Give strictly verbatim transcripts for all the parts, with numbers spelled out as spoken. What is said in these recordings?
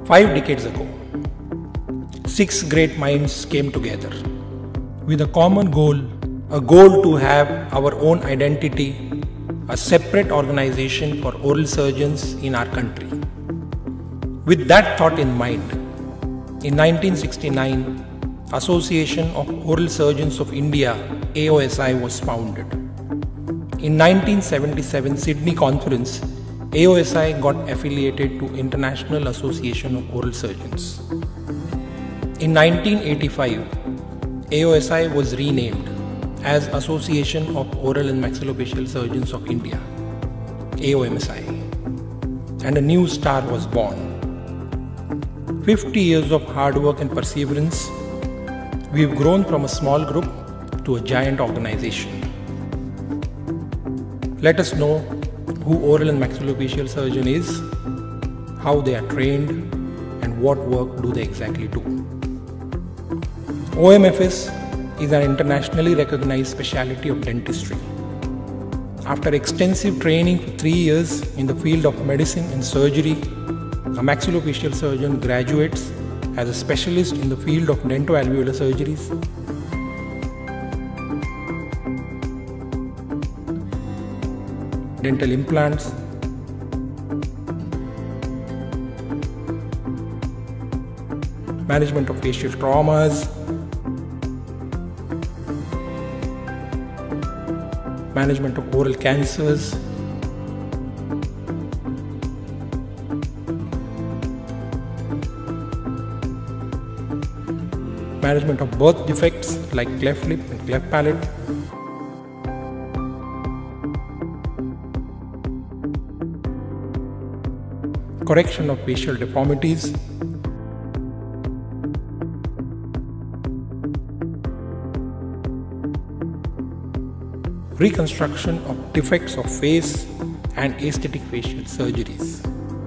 Five decades ago, six great minds came together with a common goal, a goal to have our own identity, a separate organization for oral surgeons in our country. With that thought in mind, in nineteen sixty-nine, Association of Oral Surgeons of India, A O S I, was founded. In nineteen seventy-seven Sydney Conference, A O S I got affiliated to International Association of Oral Surgeons. In nineteen eighty-five, A O S I was renamed as Association of Oral and Maxillofacial Surgeons of India, A O M S I, and a new star was born. fifty years of hard work and perseverance, we've grown from a small group to a giant organization. Let us know who Oral and Maxillofacial Surgeon is, how they are trained, and what work do they exactly do. O M F S is an internationally recognized specialty of dentistry. After extensive training for three years in the field of medicine and surgery, a maxillofacial surgeon graduates as a specialist in the field of dentoalveolar surgeries, dental implants, management of facial traumas, management of oral cancers, management of birth defects like cleft lip and cleft palate, correction of facial deformities, reconstruction of defects of face and aesthetic facial surgeries.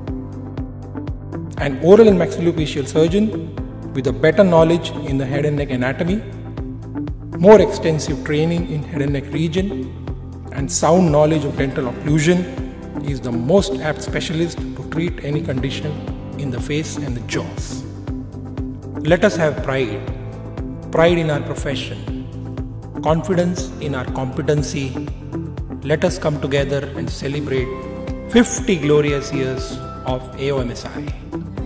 An oral and maxillofacial surgeon with a better knowledge in the head and neck anatomy, more extensive training in head and neck region, and sound knowledge of dental occlusion is the most apt specialist to treat any condition in the face and the jaws. Let us have pride, pride in our profession, confidence in our competency. Let us come together and celebrate fifty glorious years of A O M S I.